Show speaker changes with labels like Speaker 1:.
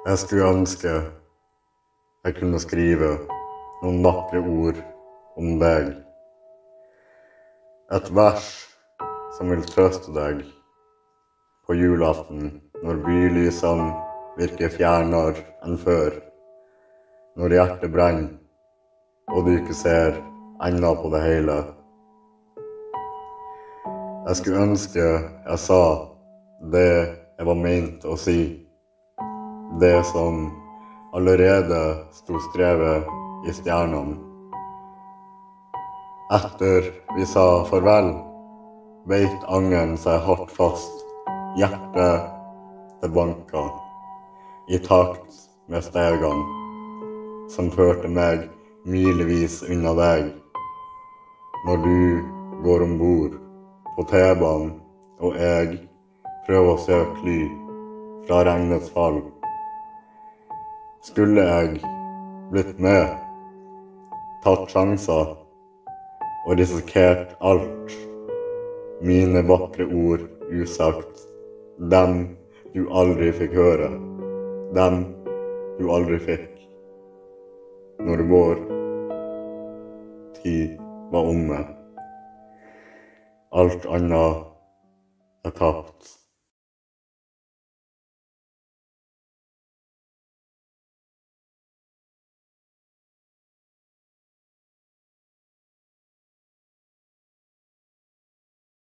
Speaker 1: Jeg skulle ønske jeg kunne skrive noen vakre ord om deg. Et vers som vil trøste deg på julaften når bylysene virker fjernere enn før. Når hjertet brenner og du ikke ser enda på det hele. Jeg skulle ønske jeg sa det jeg var ment å si. Det som allerede sto skrevet i stjernene. Etter vi sa farvel, beit angeren seg hardt fast. Hjertet det banka i takt med stegene, som førte meg milevis unna deg. Når du går ombord på T-banen, og jeg prøver å søke ly fra regnets fall. Skulle jeg blitt med, tatt sjanser og risikert alt, mine vakre ord usagt, dem du aldri fikk høre, dem du aldri fikk, når vår tid var omme. Alt annet er tapt.